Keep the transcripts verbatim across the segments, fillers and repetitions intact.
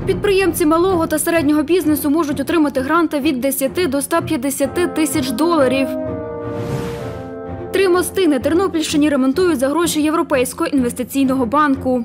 Підприємці малого та середнього бізнесу можуть отримати гранти від десяти до ста п'ятдесяти тисяч доларів. Три мости на Тернопільщині ремонтують за гроші Європейського інвестиційного банку.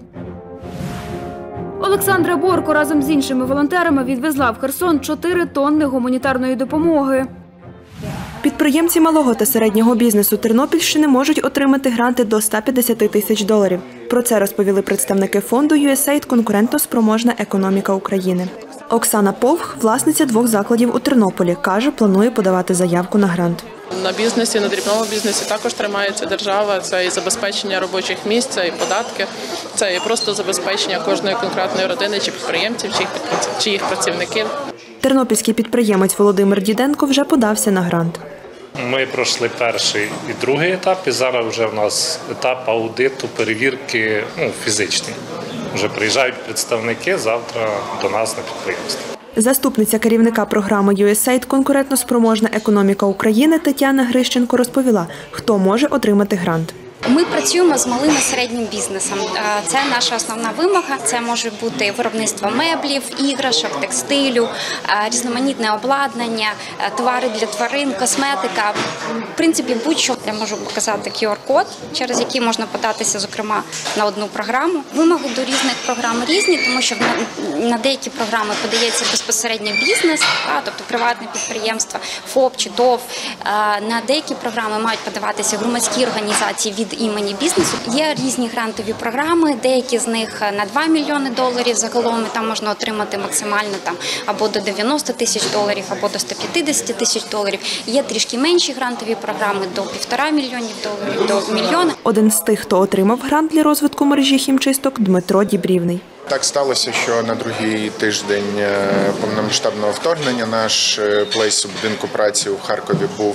Олександра Борко разом з іншими волонтерами відвезла в Херсон чотири тонни гуманітарної допомоги. Підприємці малого та середнього бізнесу Тернопільщини можуть отримати гранти до ста п'ятдесяти тисяч доларів. Про це розповіли представники фонду ю ес ей ай «Конкурентоспроможна економіка України». Оксана Повх, власниця двох закладів у Тернополі, каже, планує подавати заявку на грант. На бізнесі, на дрібному бізнесі також тримається держава. Це і забезпечення робочих місць, це і податки, це і просто забезпечення кожної конкретної родини чи підприємців, чи їх працівників. Тернопільський підприємець Володимир Діденко вже подався на грант. Ми пройшли перший і другий етап, і зараз вже в нас етап аудиту, перевірки ну, фізичні. Вже приїжджають представники завтра до нас на підприємство. Заступниця керівника програми ю ес ей ай «Конкурентоспроможна економіка України» Тетяна Грищенко розповіла, хто може отримати грант. Ми працюємо з малим і середнім бізнесом. Це наша основна вимога. Це може бути виробництво меблів, іграшок, текстилю, різноманітне обладнання, товари для тварин, косметика. В принципі, будь-що. Я можу показати ку ар код, через який можна податися, зокрема, на одну програму. Вимоги до різних програм різні, тому що на деякі програми подається безпосередньо бізнес, тобто приватне підприємство, ФОП чи ТОВ. На деякі програми мають подаватися громадські організації від імені бізнесу. Є різні грантові програми, деякі з них на два мільйони доларів загалом, там можна отримати максимально там або до дев'яноста тисяч доларів, або до ста п'ятдесяти тисяч доларів. Є трішки менші грантові програми до півтора мільйонів доларів, до мільйона. Один з тих, хто отримав грант для розвитку мережі хімчисток – Дмитро Дібрівний. Так сталося, що на другий тиждень повномасштабного вторгнення наш плейс у будинку праці у Харкові був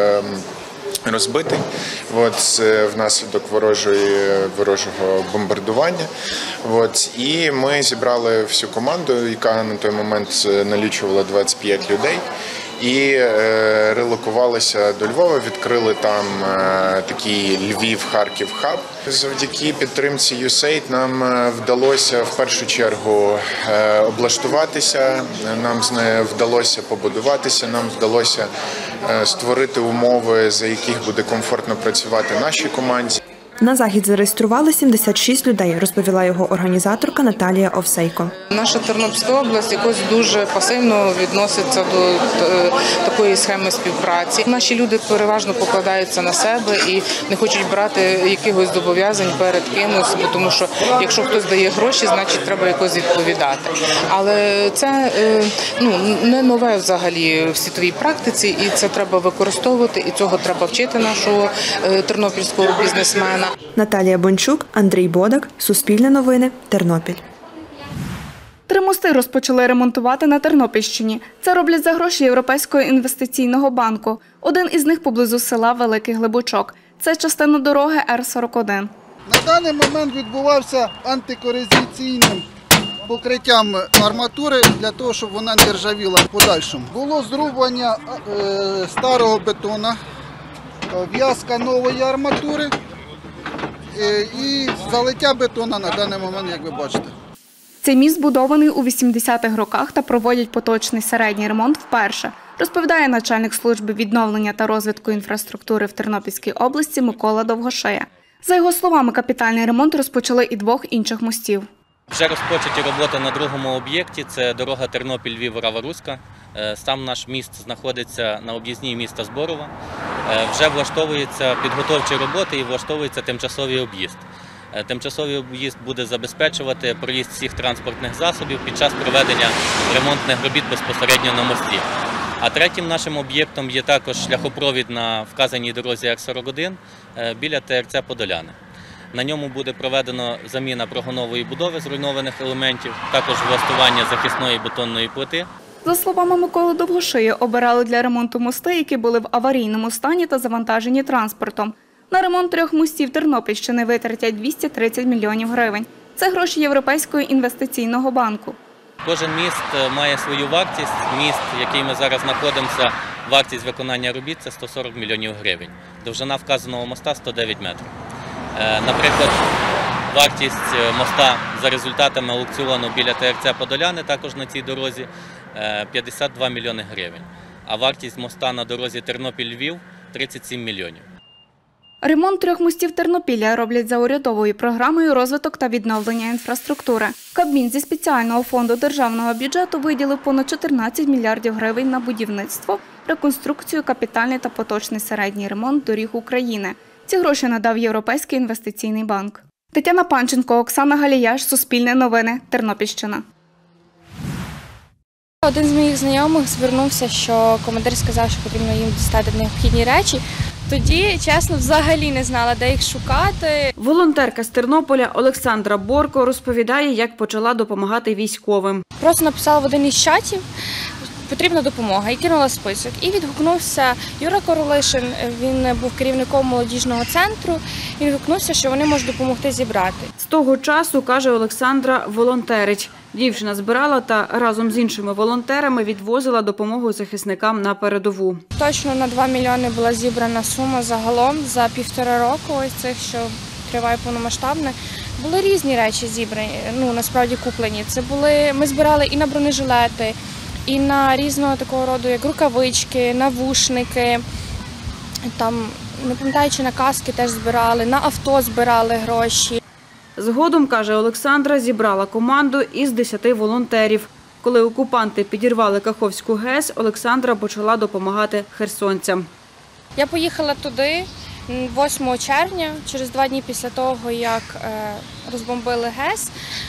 розбитий от, внаслідок ворожої, ворожого бомбардування. От, і ми зібрали всю команду, яка на той момент налічувала двадцять п'ять людей. І е, релокувалися до Львова, відкрили там е, такий Львів-Харків-хаб. Завдяки підтримці ю ес ей ай нам вдалося в першу чергу е, облаштуватися, нам з нею вдалося побудуватися, нам вдалося е, створити умови, за яких буде комфортно працювати нашій команді. На захід зареєстрували сімдесят шість людей, розповіла його організаторка Наталія Овсейко. Наша Тернопільська область якось дуже пасивно відноситься до такої схеми співпраці. Наші люди переважно покладаються на себе і не хочуть брати якихось зобов'язань перед кимось, тому що якщо хтось дає гроші, значить треба якось відповідати. Але це ну, не нове взагалі в світовій практиці, і це треба використовувати, і цього треба вчити нашого тернопільського бізнесмена. Наталія Бончук, Андрій Бодак, Суспільне новини, Тернопіль. Три мости розпочали ремонтувати на Тернопільщині. Це роблять за гроші Європейського інвестиційного банку. Один із них поблизу села Великий Глибочок. Це частина дороги ер сорок один. На даний момент відбувався антикорозійційним покриттям арматури для того, щоб вона не ржавіла в подальшому. Було зрубання е, старого бетона, в'язка нової арматури е, і залиття бетона на даний момент, як ви бачите. Цей міст збудований у вісімдесятих роках та проводять поточний середній ремонт вперше, розповідає начальник служби відновлення та розвитку інфраструктури в Тернопільській області Микола Довгошия. За його словами, капітальний ремонт розпочали і двох інших мостів. Вже розпочаті роботи на другому об'єкті – це дорога Тернопіль-Львів-Рава-Руська. Сам наш міст знаходиться на об'їзній міста Зборова. Вже влаштовуються підготовчі роботи і влаштовується тимчасовий об'їзд. Тимчасовий об'їзд буде забезпечувати проїзд всіх транспортних засобів під час проведення ремонтних робіт безпосередньо на мості. А третім нашим об'єктом є також шляхопровід на вказаній дорозі ер сорок один біля те ер це «Подоляни». На ньому буде проведено заміна прогонової будови зруйнованих елементів, також влаштування захисної бетонної плити. За словами Миколи Довгошия, обирали для ремонту мости, які були в аварійному стані та завантажені транспортом. На ремонт трьох мостів Тернопільщини витратять двісті тридцять мільйонів гривень. Це гроші Європейського інвестиційного банку. Кожен міст має свою вартість. Міст, в який ми зараз знаходимося, вартість виконання робіт – це сто сорок мільйонів гривень. Довжина вказаного моста – сто дев'ять метрів. Наприклад, Вартість моста за результатами аукціону біля Те Ер Це Подоляни, також на цій дорозі, п'ятдесят два мільйони гривень. А вартість моста на дорозі Тернопіль-Львів – тридцять сім мільйонів. Ремонт трьох мостів Тернопілля роблять за урядовою програмою «Розвиток та відновлення інфраструктури». Кабмін зі спеціального фонду державного бюджету виділив понад чотирнадцять мільярдів гривень на будівництво, реконструкцію, капітальний та поточний середній ремонт доріг України. Ці гроші надав Європейський інвестиційний банк. Тетяна Панченко, Оксана Галіяш, Суспільне новини, Тернопільщина. Один з моїх знайомих звернувся, що командир сказав, що потрібно їм дістати необхідні речі. Тоді, чесно, взагалі не знала, де їх шукати. Волонтерка з Тернополя Олександра Борко розповідає, як почала допомагати військовим. Просто написала в один із чатів, потрібна допомога, і кинула список. І відгукнувся Юра Королишин, він був керівником молодіжного центру, і відгукнувся, що вони можуть допомогти зібрати. З того часу, каже Олександра, волонтерить. Дівчина збирала та разом з іншими волонтерами відвозила допомогу захисникам на передову. Точно на два мільйони була зібрана сума загалом за півтора року, ось цих, що триває повномасштабне. Були різні речі зібрані, ну насправді куплені. Це були, ми збирали і на бронежилети, і на різного такого роду, як рукавички, навушники, там, не пам'ятаю, чи на каски теж збирали, на авто збирали гроші. Згодом, каже Олександра, зібрала команду із десяти волонтерів. Коли окупанти підірвали Каховську ГЕС, Олександра почала допомагати херсонцям. Я поїхала туди восьмого червня, через два дні після того, як розбомбили ГЕС.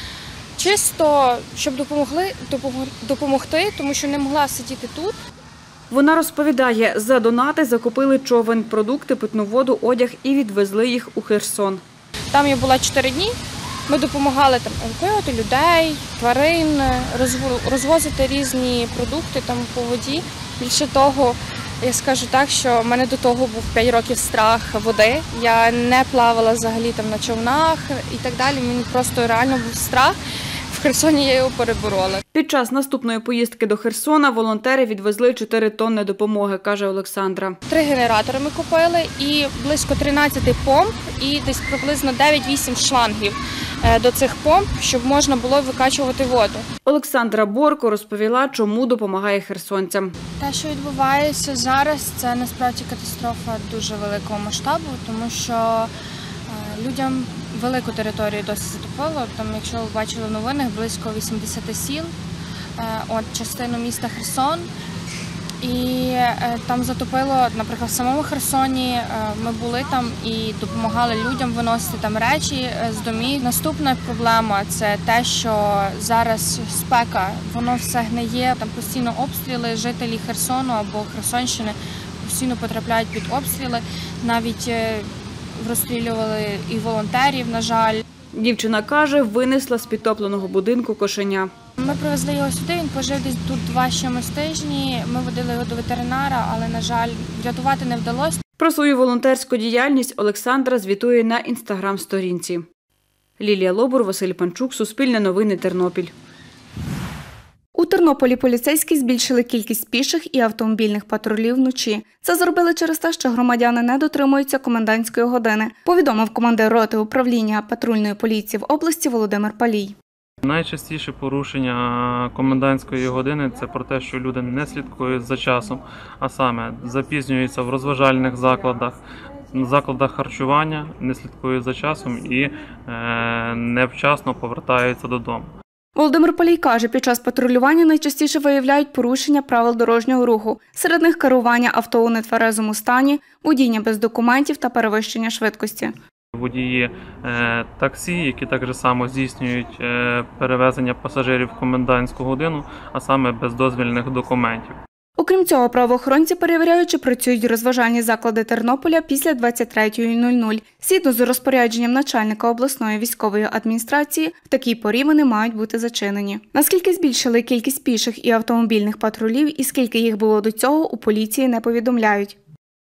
Чисто, щоб допомогли, допомогти, тому що не могла сидіти тут. Вона розповідає, за донати закупили човен, продукти, питну воду, одяг і відвезли їх у Херсон. Там я була чотири дні, ми допомагали там евакуювати людей, тварин, розвозити різні продукти там по воді. Більше того, я скажу так, що в мене до того був п'ять років страх води. Я не плавала взагалі там на човнах і так далі, мені просто реально був страх. В Херсоні я його переборола. Під час наступної поїздки до Херсона волонтери відвезли чотири тонни допомоги, каже Олександра. Три генератори ми купили і близько тринадцять помп і десь приблизно дев'ять-вісім шлангів до цих помп, щоб можна було викачувати воду. Олександра Борко розповіла, чому допомагає херсонцям. Те, що відбувається зараз, це насправді катастрофа дуже великого масштабу, тому що людям велику територію досі затопило. Там, якщо ви бачили в новинах, близько вісімдесят сіл, от частину міста Херсон. І там затопило, наприклад, в самому Херсоні ми були там і допомагали людям виносити там речі з домів. Наступна проблема – це те, що зараз спека, воно все гниє, там постійно обстріли, жителі Херсону або Херсонщини постійно потрапляють під обстріли, навіть розстрілювали і волонтерів, на жаль. Дівчина каже, винесла з підтопленого будинку кошеня. Ми привезли його сюди, він пожив десь тут два з чимось тижні. Ми водили його до ветеринара, але, на жаль, врятувати не вдалося. Про свою волонтерську діяльність Олександра звітує на інстаграм-сторінці. Лілія Лобур, Василь Панчук, Суспільне новини, Тернопіль. У Тернополі поліцейські збільшили кількість піших і автомобільних патрулів вночі. Це зробили через те, що громадяни не дотримуються комендантської години, повідомив командир роти управління патрульної поліції в області Володимир Палій. Найчастіше порушення комендантської години – це про те, що люди не слідкують за часом, а саме запізнюються в розважальних закладах, закладах харчування, не слідкують за часом і е, невчасно повертаються додому. Володимир Палій каже, під час патрулювання найчастіше виявляють порушення правил дорожнього руху. Серед них керування авто у нетверезому стані, водіння без документів та перевищення швидкості. Водії е, таксі, які так само здійснюють е, перевезення пасажирів в комендантську годину, а саме без дозвільних документів. Окрім цього, правоохоронці перевіряють, чи працюють розважальні заклади Тернополя після двадцять третьої нуль нуль. Згідно з розпорядженням начальника обласної військової адміністрації, в такій порі вони мають бути зачинені. Наскільки збільшили кількість піших і автомобільних патрулів і скільки їх було до цього, у поліції не повідомляють.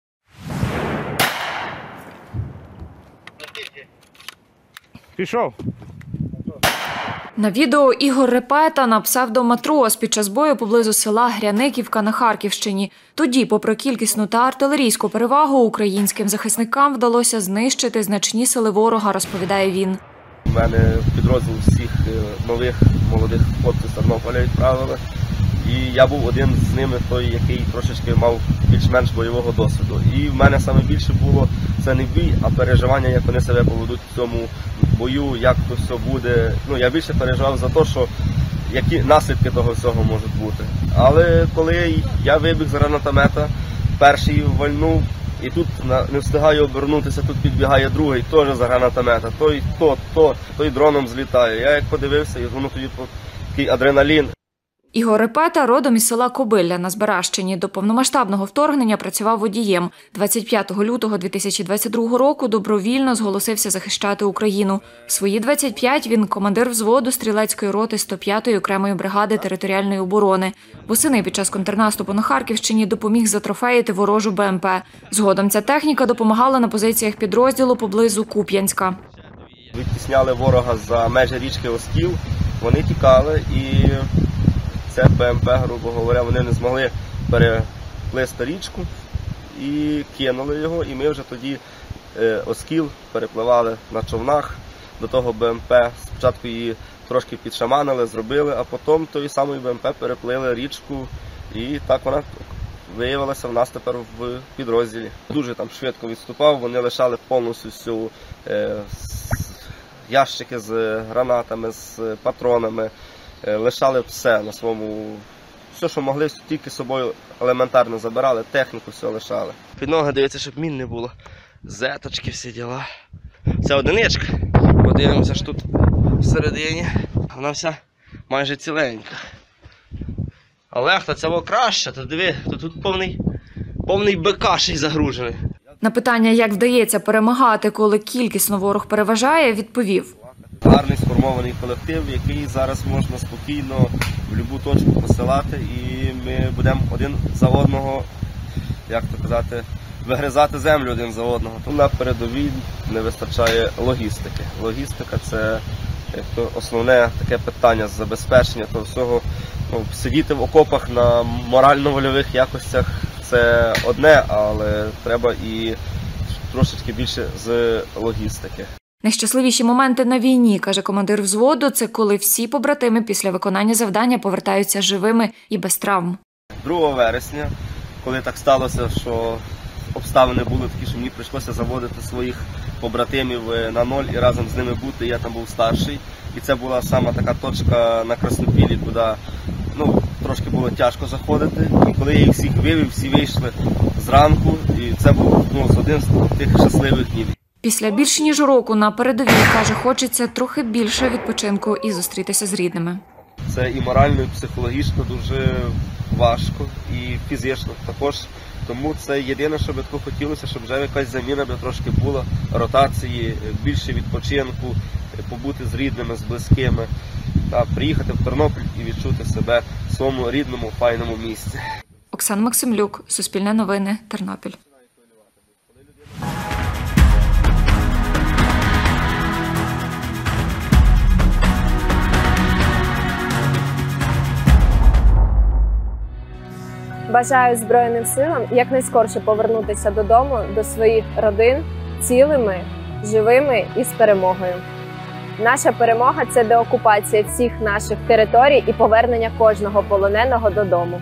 Пішов. На відео Ігор Репета на псевдоматрос під час бою поблизу села Гряниківка на Харківщині. Тоді, попри кількісну та артилерійську перевагу, українським захисникам вдалося знищити значні сили ворога, розповідає він. У мене підрозділ всіх нових молодих хлопців з Тернополя відправили. І я був один з ними, той, який трошечки мав більш-менш бойового досвіду. І в мене саме більше було це не бій, а переживання, як вони себе поведуть в цьому бою, як то все буде. Ну, я більше переживав за те, що які наслідки того всього можуть бути. Але коли я вибіг з гранатомета, перший вальнув, і тут не встигаю обернутися, тут підбігає другий, теж з гранатомета, той, то, то, той дроном злітає. Я як подивився, і воно тоді такий адреналін. Ігор Репета родом із села Кобилля на Збаражчині. До повномасштабного вторгнення працював водієм. двадцять п'ятого лютого дві тисячі двадцять другого року добровільно зголосився захищати Україну. В свої двадцять п'ять він командир взводу стрілецької роти сто п'ятої окремої бригади територіальної оборони. Восени під час контрнаступу на Харківщині допоміг затрофеїти ворожу Б М Пе. Згодом ця техніка допомагала на позиціях підрозділу поблизу Куп'янська. Відтісняли ворога за межі річки Оскіл, вони тікали і... Це Б М Пе, грубо говоря, вони не змогли переплисти річку і кинули його. І ми вже тоді е, Оскіл перепливали на човнах до того Б М Пе. Спочатку її трошки підшаманили, зробили, а потім тої самої Б М Пе переплили річку. І так вона виявилася в нас тепер в підрозділі. Дуже там швидко відступав, вони лишали повністю всю е, ящики з гранатами, з патронами. Лишали все на своєму, все, що могли, тільки з собою елементарно забирали, техніку все лишали. Під ноги дивіться, щоб мін не було. Зеточки, всі діла. Це одиничка. Подивимося, що тут всередині. Вона вся майже ціленька. Але та це краще, то диви, то тут повний, повний бекаший загружений. На питання, як вдається перемагати, коли кількісно ворог переважає, відповів. Гарний сформований колектив, який зараз можна спокійно в будь-яку точку посилати, і ми будемо один за одного, як то казати, вигризати землю один за одного. Тому на передовій не вистачає логістики. Логістика – це як то, основне таке питання з забезпечення того всього. Ну, сидіти в окопах на морально-вольових якостях – це одне, але треба і трошечки більше з логістики. Найщасливіші моменти на війні, каже командир взводу, це коли всі побратими після виконання завдання повертаються живими і без травм. другого вересня, коли так сталося, що обставини були такі, що мені прийшлося заводити своїх побратимів на ноль і разом з ними бути, я там був старший. І це була сама така точка на Краснопіллі, куди ну, трошки було тяжко заходити. І коли я їх всіх вивів, всі вийшли зранку, і це був ну, один з тих щасливих днів. Після більш ніж року на передовій, каже, хочеться трохи більше відпочинку і зустрітися з рідними. Це і морально, і психологічно дуже важко, і фізично також. Тому це єдине, що би тако хотілося, щоб вже якась заміна би трошки була, ротації, більше відпочинку, побути з рідними, з близькими, та приїхати в Тернопіль і відчути себе в своєму рідному, файному місці. Оксана Максимлюк, Суспільне новини, Тернопіль. Бажаю Збройним силам якнайскорше повернутися додому, до своїх родин, цілими, живими і з перемогою. Наша перемога – це деокупація всіх наших територій і повернення кожного полоненого додому.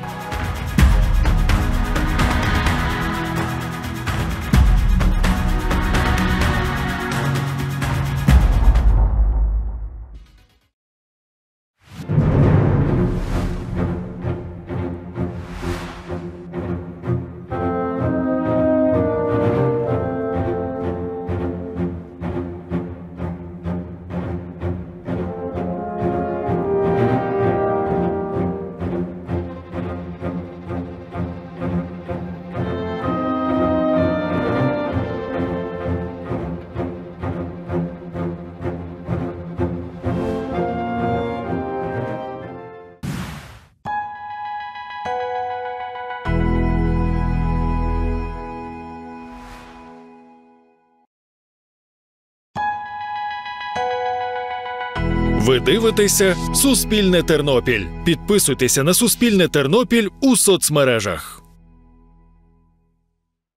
Ви дивитеся Суспільне Тернопіль. Підписуйтеся на Суспільне Тернопіль у соцмережах.